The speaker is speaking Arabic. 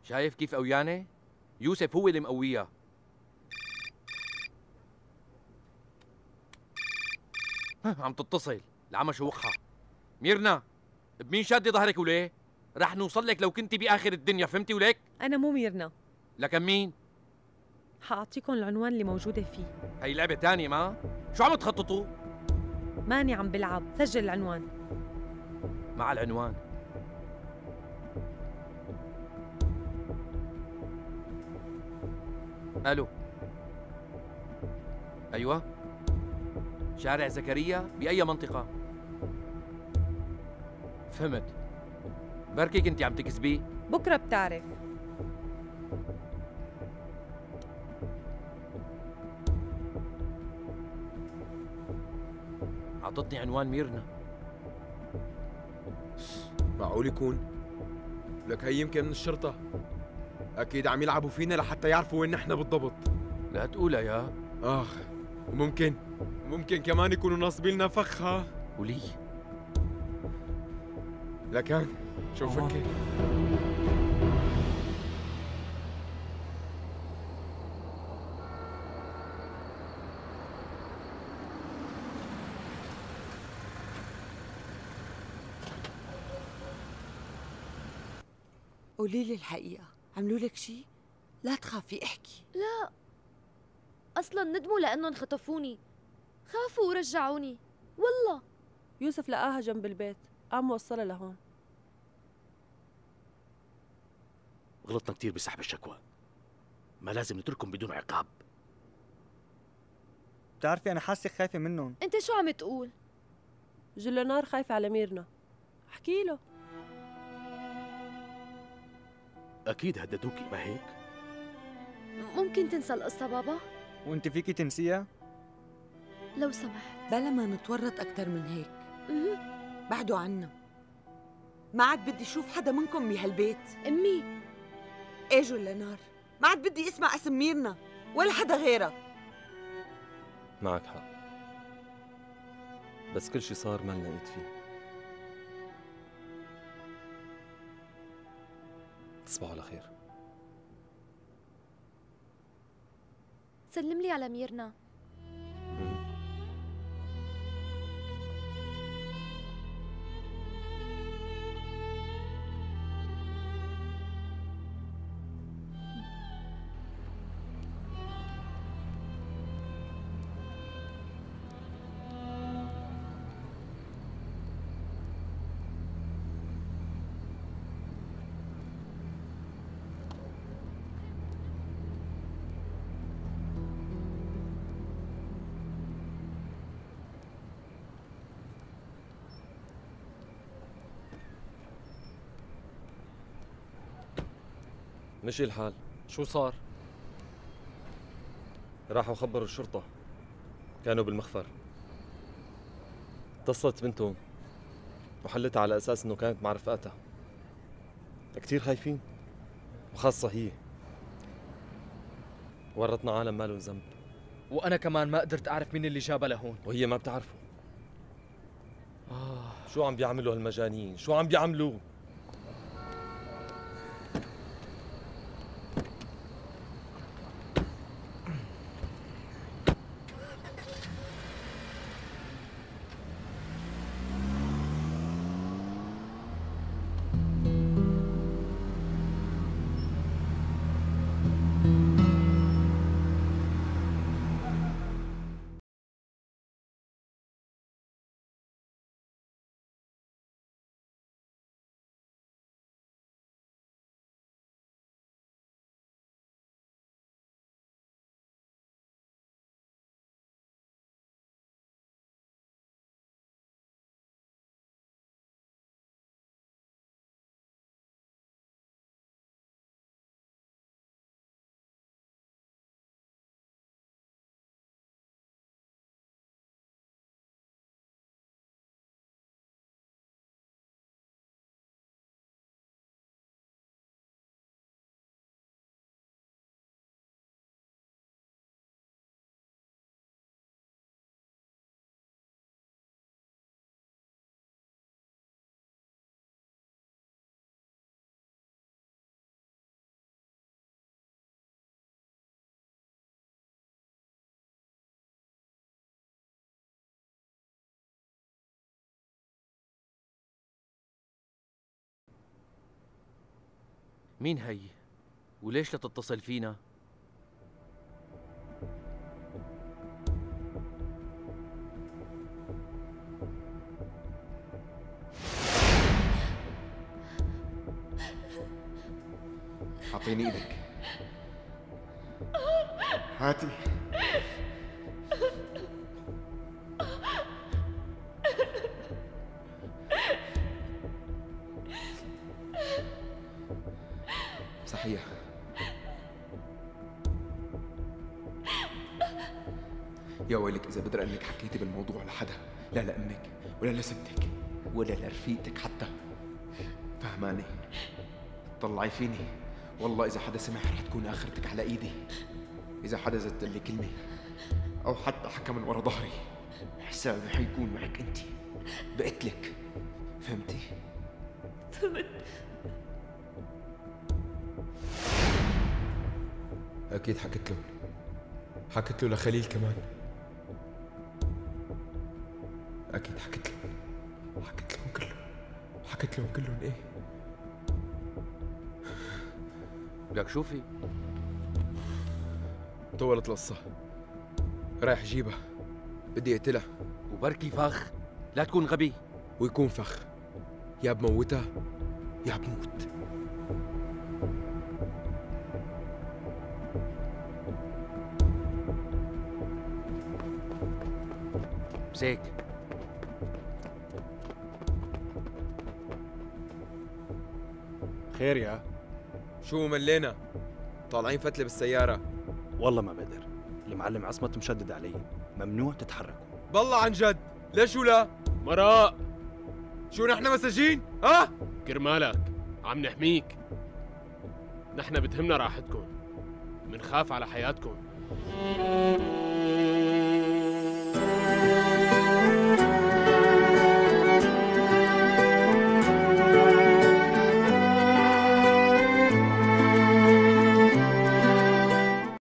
شايف كيف قويانة؟ يوسف هو اللي مقويها. عم تتصل. العمى شوقها. ميرنا، بمين شادة ظهرك وليه؟ رح نوصل لك لو كنتي بآخر الدنيا، فهمتي وليك؟ أنا مو ميرنا. لكن مين؟ حأعطيكم العنوان اللي موجودة فيه. هي لعبة تانية ما؟ شو عم تخططوا؟ ماني عم بلعب، سجل العنوان. مع العنوان. الو. ايوه. شارع زكريا بأي منطقة؟ فهمت. بركي كنتي عم تكذبي؟ بكرة بتعرف. عطتني عنوان ميرنا. معقول يكون؟ لك هي يمكن من الشرطة. أكيد عم يلعبوا فينا لحتى يعرفوا وين نحن بالضبط. لا تقولها يا. وممكن كمان يكونوا ناصبين لنا فخ. ها ولي. لكن شو فكر؟ قولي لي الحقيقة، عملوا لك شيء؟ لا تخافي احكي. لا، اصلا ندموا لانهم خطفوني، خافوا ورجعوني والله. يوسف لقاها جنب البيت، قام وصلها لهون. غلطنا كتير بسحب الشكوى، ما لازم نتركهم بدون عقاب. بتعرفي أنا حاسة خايفة منهم. انت شو عم تقول؟ جولينار خايفة على ميرنا، احكي له. أكيد هددوكي ما هيك؟ ممكن تنسى القصة بابا؟ وأنت فيكي تنسيها؟ لو سمحت. بلا ما نتورط أكتر من هيك. أمم. بعدوا عنا. ما عاد بدي أشوف حدا منكم بهالبيت. أمي. إيه جولينار، ما عاد بدي أسمع اسم ميرنا ولا حدا غيرها. معك حق، بس كل شي صار ما لنا ايد فيه. تصبحوا على خير. سلم لي على ميرنا. مشي الحال. شو صار؟ راحوا خبروا الشرطة، كانوا بالمخفر. اتصلت بنتهم وحلتها على أساس إنه كانت مع رفقاتها. كتير خايفين، وخاصة هي. ورطنا عالم ما له ذنب. وأنا كمان ما قدرت أعرف مين اللي جابها لهون. وهي ما بتعرفه. شو عم بيعملوا هالمجانين؟ شو عم بيعملوا؟ مين هي؟ وليش لا تتصل فينا؟ أعطيني إيدك. هاتي. صحيح. يا ويلك إذا بدر أنك حكيتي بالموضوع لحدا، لا لأمك ولا لستك ولا لرفيقتك حتى. فهماني؟ طلعي فيني، والله إذا حدا سمع رح تكون آخرتك على إيدي. إذا حدا زدت لي كلمة أو حتى حكى من ورا ظهري، حسابي حيكون معك أنت، بقتلك. فهمتي؟ فهمت. أكيد حكيت له، حكيت له لخليل كمان. أكيد حكيت لهم كلهم، حكيت لهم كلهم. إيه؟ لك شوفي، طولت القصة، رايح جيبها، بدي اقتلها. وبركي فخ، لا تكون غبي. ويكون فخ، يا بموتها يا بموت. مسيك. خير يا شو ملينا؟ طالعين فتلة بالسيارة. والله ما بقدر، المعلم عصمت مشدد علي، ممنوع تتحركوا. بالله عن جد، ليش ولا؟ مراء، شو نحن مساجين؟ ها؟ كرمالك عم نحميك. نحن بتهمنا راحتكم، منخاف على حياتكم.